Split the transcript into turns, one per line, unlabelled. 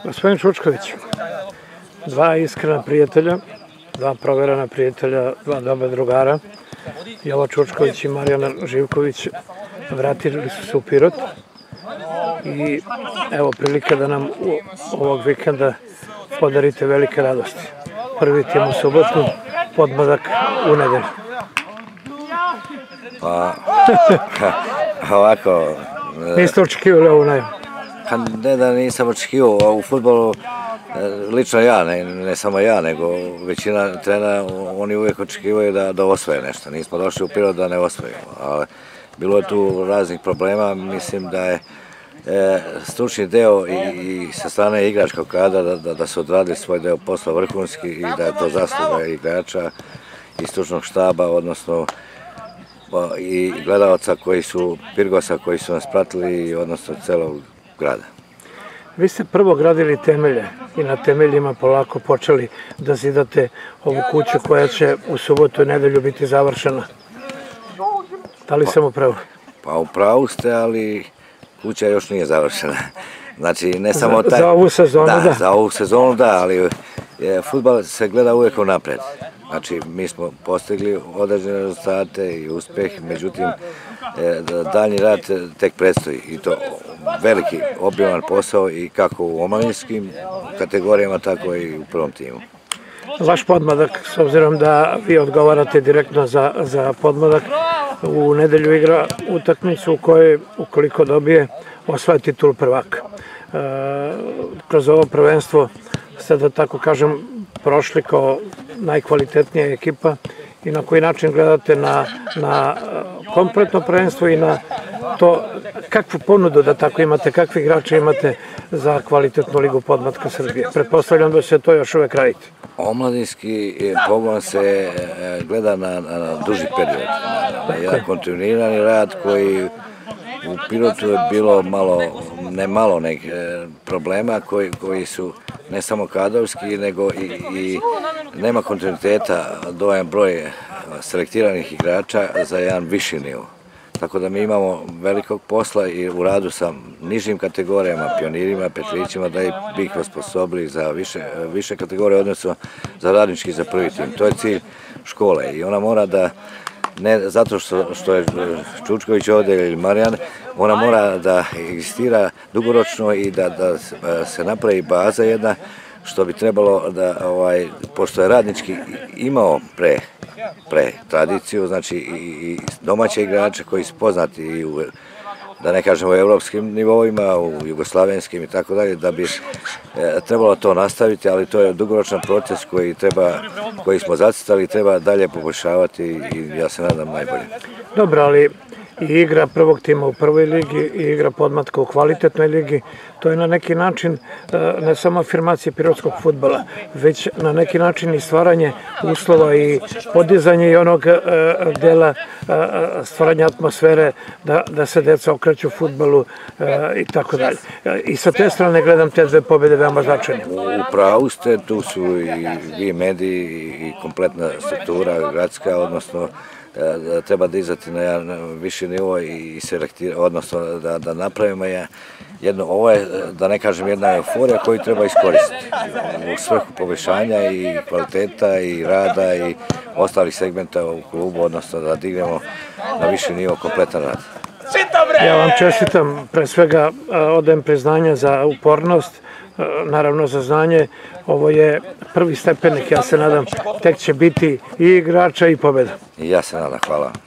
Gospodin Čučković, dva iskrena prijatelja, dva proverena prijatelja, dva dobra drugara, Jovo Čučković i Marijana Živković, vratili su se u Pirot i evo prilika da nam ovog vikenda podarite velike radosti. Prvi tim u subotu, podmladak u nedelju.
Pa, ovako...
Niste očekivali ovu najavu?
Ne da nisam očekivao, a u fudbalu, lično ja, ne samo ja, nego većina trenera, oni uvijek očekivaju da osvoje nešto. Nismo došli u Pirot da ne osvojimo, ali bilo je tu raznih problema. Mislim da je stručni deo i sa strane igračkog kadra da su odradili svoj deo posla vrhunski i da je to zasluga igrača i stručnog štaba, odnosno i gledalaca koji su Pirgosa, koji su nas pratili, odnosno celog grada.
Vi ste prvo gradili temelje i na temeljima polako počeli da zidate ovu kuću koja će u subotu i nedelju biti završena. Da li sam u pravu?
Pa u pravu ste, ali kuća još nije završena. Znači, ne samo taj...
Za ovu sezonu, da.
Za ovu sezonu, da, ali fudbal se gleda uvijek unapred. Znači, mi smo postigli određene rezultate i uspeh, međutim, daljnji rad tek predstoji i to veliki, obiman posao i kako u omladinskim kategorijama, tako i u prvom timu.
Vaš podmladak, s obzirom da vi odgovarate direktno za podmladak, u nedelju igra utakmicu u kojoj, ukoliko dobije, osvaja titulu prvaka. Kroz ovo prvenstvo ste, da tako kažem, prošli kao najkvalitetnija ekipa i na koji način gledate na kompletno prvenstvo i na to kakvu ponudu da tako imate, kakvi igrače imate za kvalitetnu ligu podmlatka Srbije. Pretpostavljam da će to još uvek raditi.
Omladinski pogon se gleda na duži period, na jedan kontinuirani rad koji u Pirotu je bilo ne malo nekih problema koji su ne samo kadrovski, nego i nema kontinuiteta, dovoljan broj selektiranih igrača za jedan viši nivo. Tako da mi imamo velikog posla i u radu sa nižim kategorijama, pionirima, petlićima, da bi ih osposobili za više kategorije, odnosno za radnički, za prvi tim. To je cilj škole i ona mora da, ne zato što je Čučković ovdje ili Marijan, ona mora da egzistira dugoročno i da se napravi baza jedna, što bi trebalo da, pošto je radnički imao pre tradiciju, znači i domaće igrače koji su poznati i u, da ne kažemo, u evropskim nivoima, u jugoslavenskim i tako dalje, da bi trebalo to nastaviti, ali to je dugoročan proces koji smo zacrtali i treba dalje poboljšavati i ja se nadam najbolje.
Dobro, ali i igra prvog tima u prvoj ligi i igra podmlatka u kvalitetnoj ligi, to je na neki način ne samo afirmacija pirotskog fudbala, već na neki način i stvaranje uslova i podizanje i onog dela stvaranja atmosfere da se deca okreću fudbalu i tako dalje. I sa te strane gledam te dve pobjede veoma značajne.
U pravu ste, tu su i vi mediji i kompletna struktura gradska, odnosno treba da izdati na jedan viši nivo i selektirati, odnosno da napravimo jedno, ovo je, da ne kažem, jedna euforija koju treba iskoristiti u svrhu poboljšanja i kvaliteta i rada i ostalih segmenta u klubu, odnosno da dignemo na viši nivo kompletan rad.
Ja vam čestitam, pre svega odajem priznanje za upornost, naravno za znanje. Ovo je prvi stepenik, ja se nadam, tek će biti i igrača i pobjeda.
I ja se nadam, hvala.